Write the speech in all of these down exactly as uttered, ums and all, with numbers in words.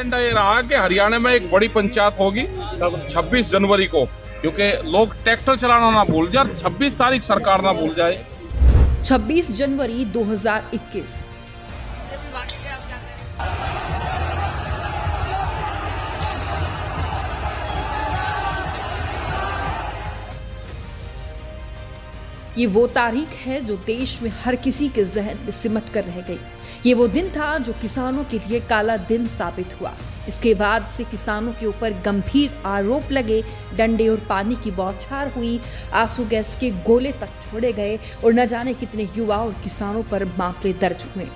Agenda ये रहा कि हरियाणा में एक बड़ी पंचायत होगी छब्बीस जनवरी को, क्योंकि लोग ट्रैक्टर चलाना ना भूल जाए, छब्बीस तारीख सरकार ना भूल जाए। छब्बीस जनवरी दो हज़ार इक्कीस। ये वो तारीख है जो देश में हर किसी के जहन में सिमट कर रह गई। ये वो दिन था जो किसानों के लिए काला दिन साबित हुआ। इसके बाद से किसानों के ऊपर गंभीर आरोप लगे, डंडे और पानी की बौछार हुई, आंसू गैस के गोले तक छोड़े गए और न जाने कितने युवा और किसानों पर मामले दर्ज हुए।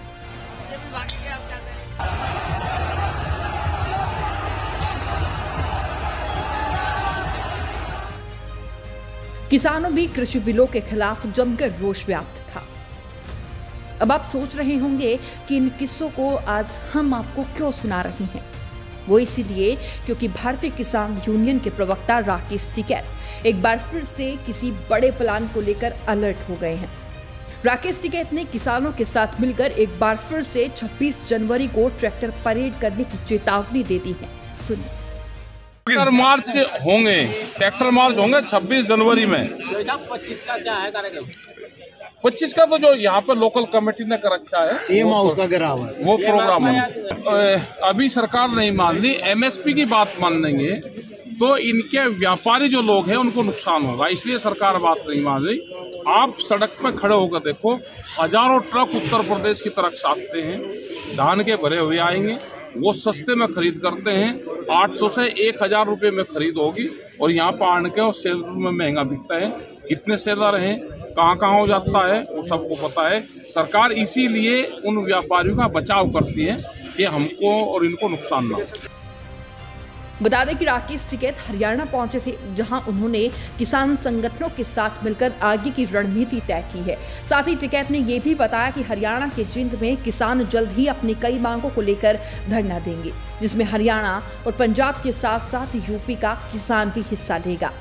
किसानों भी कृषि बिलों के खिलाफ जमकर रोष व्याप्त था। अब आप सोच रहे होंगे कि इन किस्सों को आज हम आपको क्यों सुना रहे हैं। वो इसीलिए क्योंकि भारतीय किसान यूनियन के प्रवक्ता राकेश टिकैत एक बार फिर से किसी बड़े प्लान को लेकर अलर्ट हो गए हैं। राकेश टिकैत ने किसानों के साथ मिलकर एक बार फिर से छब्बीस जनवरी को ट्रैक्टर परेड करने की चेतावनी दे दी है। सुनिए। ट्रैक्टर मार्च होंगे, ट्रैक्टर मार्च होंगे छब्बीस जनवरी में। पच्चीस का क्या है कार्यक्रम? पच्चीस का तो जो यहाँ पर लोकल कमेटी ने कर रखा है, सीएम हाउस का घेराव है, वो प्रोग्राम है। अभी सरकार नहीं मान रही, एमएसपी की बात मान लेंगे तो इनके व्यापारी जो लोग हैं उनको नुकसान होगा, इसलिए सरकार बात नहीं मान रही। आप सड़क पे खड़े होकर देखो, हजारों ट्रक उत्तर प्रदेश की तरफ से आते हैं, धान के भरे हुए आएंगे, वो सस्ते में खरीद करते हैं, आठ सौ से एक हजार रुपये में खरीद होगी और यहाँ पर आने के और सेलर में महंगा बिकता है। कितने सेलर हैं, कहाँ कहाँ हो जाता है, वो सबको पता है। सरकार इसीलिए उन व्यापारियों का बचाव करती है कि हमको और इनको नुकसान ना हो। बता दें कि राकेश टिकैत हरियाणा पहुंचे थे, जहां उन्होंने किसान संगठनों के साथ मिलकर आगे की रणनीति तय की है। साथ ही टिकैत ने यह भी बताया कि हरियाणा के जींद में किसान जल्द ही अपनी कई मांगों को लेकर धरना देंगे, जिसमें हरियाणा और पंजाब के साथ साथ यूपी का किसान भी हिस्सा लेगा।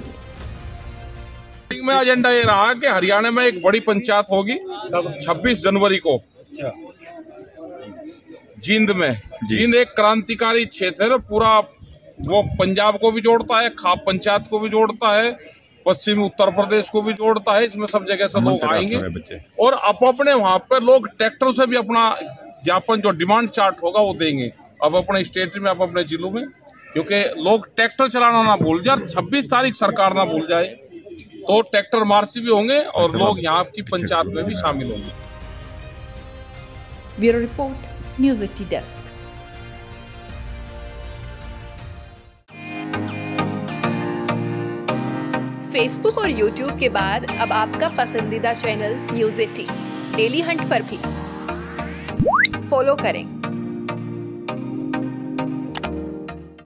सुनिए। में एजेंडा ये रहा कि हरियाणा में एक बड़ी पंचायत होगी छब्बीस जनवरी को जींद में। जींद एक क्रांतिकारी क्षेत्र है, पूरा वो पंजाब को भी जोड़ता है, खाप पंचायत को भी जोड़ता है, पश्चिमी उत्तर प्रदेश को भी जोड़ता है। इसमें सब जगह से लोग आएंगे और अब अपने वहां पर लोग ट्रैक्टर से भी अपना ज्ञापन, जो डिमांड चार्ट होगा वो देंगे, अब अपने स्टेट में, अब अपने जिलों में, क्योंकि लोग ट्रैक्टर चलाना ना भूल जाए, छब्बीस तारीख सरकार ना भूल जाए। तो ट्रैक्टर मार्च भी होंगे और लोग यहाँ की पंचायत में भी शामिल होंगे। Bureau report, News eighteen desk. Facebook और यूट्यूब के बाद अब आपका पसंदीदा channel News eighteen Dailyhunt पर भी फॉलो करें।